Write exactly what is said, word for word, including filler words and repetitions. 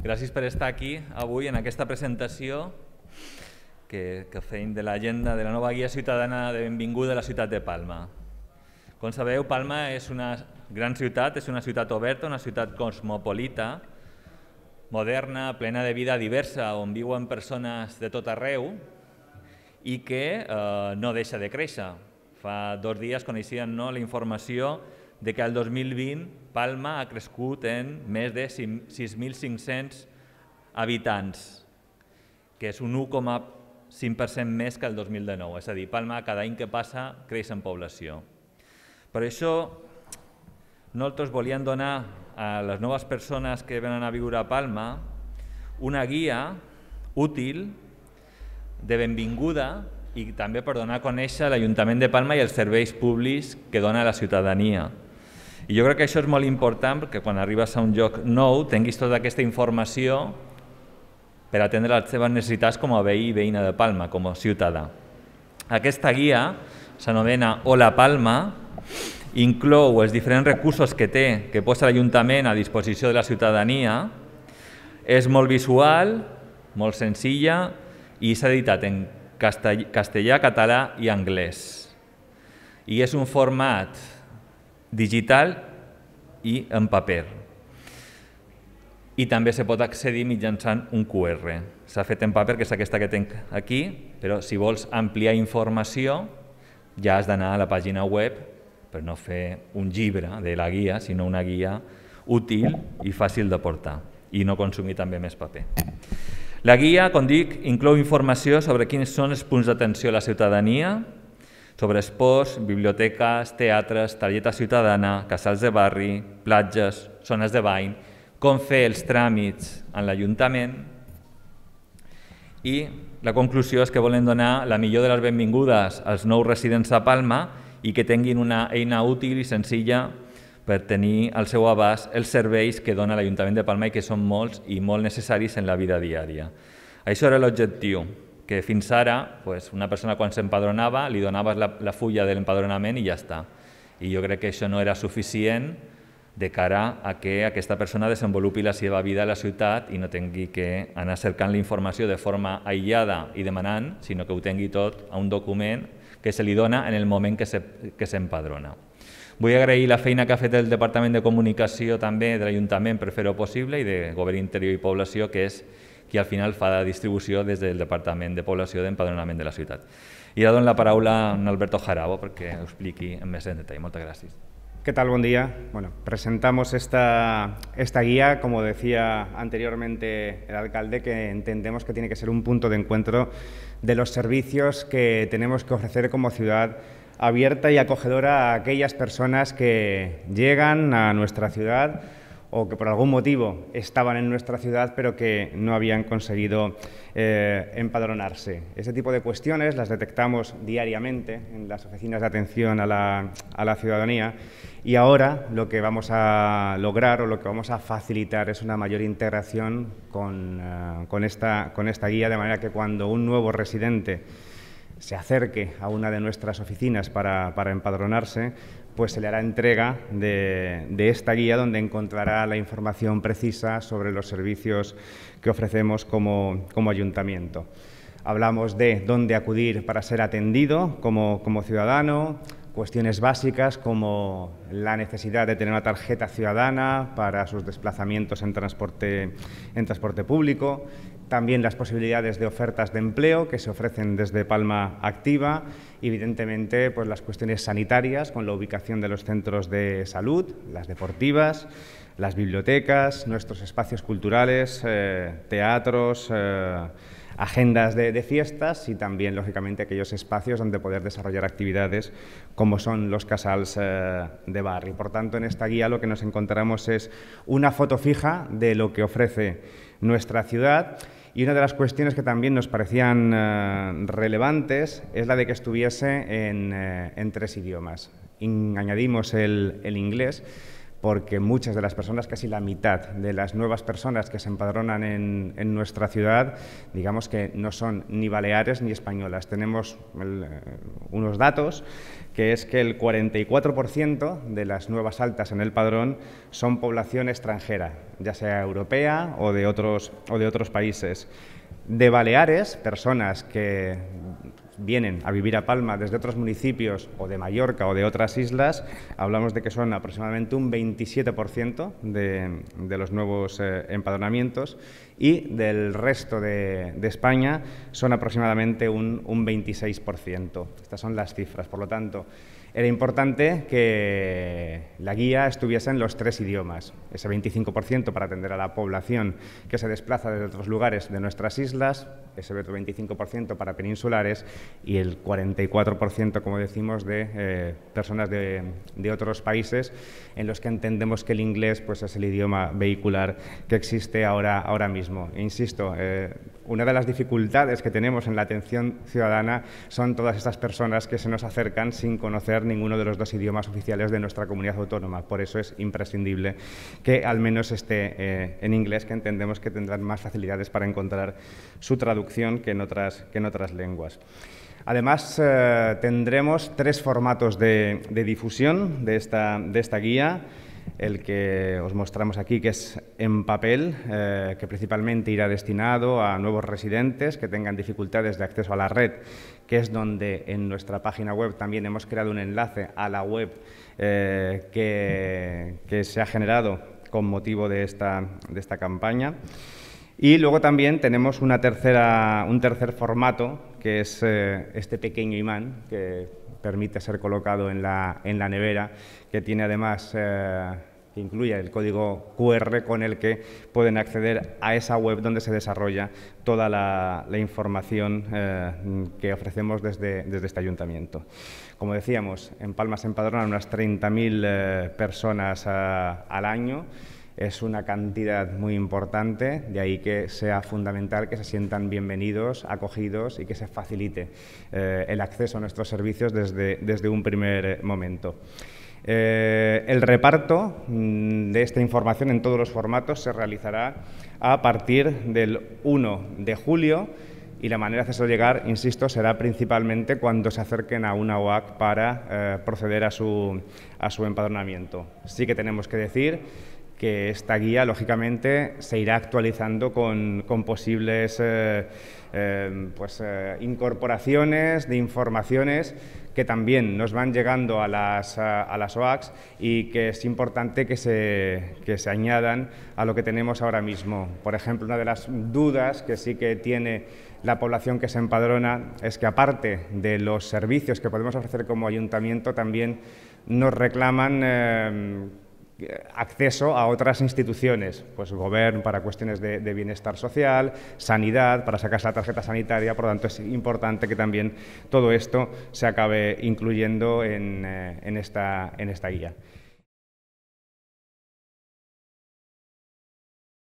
Gràcies per estar aquí avui en aquesta presentació que, que fem de l'agenda de la nova guia ciutadana de benvinguda a la ciutat de Palma. Com sabeu, Palma és una gran ciutat, és una ciutat oberta, una ciutat cosmopolita, moderna, plena de vida diversa, on viuen persones de tot arreu i que eh, no deixa de créixer. Fa dos dies coneixien no, la informació de que el dos mil vint Palma ha crescut en més de sis mil cinc-cents habitants, que és un u coma cinc per cent més que el dos mil dinou. És a dir, Palma cada any que passa creix en població. Per això nosaltres volíem donar a les noves persones que venen a viure a Palma una guia útil de benvinguda i també per donar a conèixer l'Ajuntament de Palma i els serveis públics que dona a la ciutadania. I jo crec que això és molt important perquè quan arribes a un lloc nou tinguis tota aquesta informació per atendre les teves necessitats com a veí i veïna de Palma, com a ciutadà. Aquesta guia s'anomena Hola Palma, inclou els diferents recursos que té, que posa l'Ajuntament a disposició de la ciutadania, és molt visual, molt senzilla i s'ha editat en castellà, català i anglès. I és un format digital i en paper. I també se pot accedir mitjançant un cu erre. S'ha fet en paper, que és aquesta que tinc aquí, però si vols ampliar informació ja has d'anar a la pàgina web per no fer un llibre de la guia, sinó una guia útil i fàcil de portar i no consumir també més paper. La guia, com dic, inclou informació sobre quins són els punts d'atenció a la ciutadania, sobre esports, biblioteques, teatres, targeta ciutadana, casals de barri, platges, zones de bany, com fer els tràmits en l'Ajuntament i la conclusió és que volen donar la millor de les benvingudes als nous residents a Palma i que tinguin una eina útil i senzilla per tenir al seu abast els serveis que dona l'Ajuntament de Palma i que són molts i molt necessaris en la vida diària. Això era l'objectiu, que fins ara una persona quan s'empadronava li donaves la fulla de l'empadronament i ja està. I jo crec que això no era suficient de cara a que aquesta persona desenvolupi la seva vida a la ciutat i no tingui que anar cercant la informació de forma aïllada i demanant, sinó que ho tingui tot a un document que se li dona en el moment que s'empadrona. Vull agrair la feina que ha fet el Departament de Comunicació també de l'Ajuntament per fer-ho possible i de Govern Interior i Població, que és qui al final fa la distribució des del Departament de Població d'Empadronament de la ciutat. I ara dono la paraula a Alberto Jarabo perquè ho expliqui en més en detall. Moltes gràcies. ¿Qué tal? Buen día. Bueno, presentamos esta, esta guía, como decía anteriormente el alcalde, que entendemos que tiene que ser un punto de encuentro de los servicios que tenemos que ofrecer como ciudad abierta y acogedora a aquellas personas que llegan a nuestra ciudad o que por algún motivo estaban en nuestra ciudad pero que no habían conseguido eh, empadronarse. Ese tipo de cuestiones las detectamos diariamente en las oficinas de atención a la, a la ciudadanía y ahora lo que vamos a lograr o lo que vamos a facilitar es una mayor integración con, uh, con, esta, con esta guía, de manera que cuando un nuevo residente se acerque a una de nuestras oficinas para, para empadronarse, pues se le hará entrega de, de esta guía donde encontrará la información precisa sobre los servicios que ofrecemos como, como ayuntamiento. Hablamos de dónde acudir para ser atendido como, como ciudadano, cuestiones básicas como la necesidad de tener una tarjeta ciudadana para sus desplazamientos en transporte, en transporte público, también las posibilidades de ofertas de empleo que se ofrecen desde Palma Activa, evidentemente pues las cuestiones sanitarias con la ubicación de los centros de salud, las deportivas, las bibliotecas, nuestros espacios culturales, eh, teatros, eh, agendas de, de fiestas y también, lógicamente, aquellos espacios donde poder desarrollar actividades como son los casals eh, de barri. Por tanto, en esta guía lo que nos encontramos es una foto fija de lo que ofrece nuestra ciudad. Y una de las cuestiones que también nos parecían eh, relevantes es la de que estuviese en, eh, en tres idiomas. In, añadimos el, el inglés porque muchas de las personas, casi la mitad de las nuevas personas que se empadronan en, en nuestra ciudad, digamos que no son ni baleares ni españolas. Tenemos el, eh, unos datos, que es que el cuarenta y cuatro por ciento de las nuevas altas en el padrón son población extranjera, ya sea europea o de otros, o de otros países. De Baleares, personas que vienen a vivir a Palma desde otros municipios o de Mallorca o de otras islas, hablamos de que son aproximadamente un veintisiete por ciento de, de los nuevos eh, empadronamientos, y del resto de, de España son aproximadamente un, un veintiséis por ciento. Estas son las cifras, por lo tanto, era importante que la guía estuviese en los tres idiomas, ese veinticinco por ciento para atender a la población que se desplaza desde otros lugares de nuestras islas, ese otro veinticinco por ciento para peninsulares y el cuarenta y cuatro por ciento, como decimos, de eh, personas de, de otros países en los que entendemos que el inglés pues, es el idioma vehicular que existe ahora, ahora mismo. E insisto, eh, una de las dificultades que tenemos en la atención ciudadana son todas estas personas que se nos acercan sin conocer ninguno de los dos idiomas oficiales de nuestra comunidad autónoma. Por eso es imprescindible que al menos esté eh, en inglés, que entendemos que tendrán más facilidades para encontrar su traducción que en otras, que en otras lenguas. Además, eh, tendremos tres formatos de, de difusión de esta, de esta guía. El que os mostramos aquí, que es en papel, eh, que principalmente irá destinado a nuevos residentes que tengan dificultades de acceso a la red, que es donde en nuestra página web también hemos creado un enlace a la web eh, que, que se ha generado con motivo de esta, de esta campaña. Y luego también tenemos una tercera, un tercer formato, que es eh, este pequeño imán que permite ser colocado en la, en la nevera, que tiene además, eh, que incluye el código cu erre con el que pueden acceder a esa web donde se desarrolla toda la, la información eh, que ofrecemos desde, desde este ayuntamiento. Como decíamos, en Palma se empadronan unas treinta mil eh, personas a, al año. Es una cantidad muy importante, de ahí que sea fundamental que se sientan bienvenidos, acogidos y que se facilite eh, el acceso a nuestros servicios desde, desde un primer momento. Eh, el reparto mm, de esta información en todos los formatos se realizará a partir del uno de julio y la manera de hacerlo llegar, insisto, será principalmente cuando se acerquen a una O A C para eh, proceder a su, a su empadronamiento. Sí que tenemos que decir que esta guía, lógicamente, se irá actualizando con, con posibles eh, eh, pues, eh, incorporaciones de informaciones que también nos van llegando a las, a, a las O A Cs y que es importante que se, que se añadan a lo que tenemos ahora mismo. Por ejemplo, una de las dudas que sí que tiene la población que se empadrona es que, aparte de los servicios que podemos ofrecer como ayuntamiento, también nos reclaman eh, acceso a otras instituciones, pues Gobierno para cuestiones de, de bienestar social, sanidad, para sacarse la tarjeta sanitaria. Por lo tanto, es importante que también todo esto se acabe incluyendo en, eh, en, esta, en esta guía.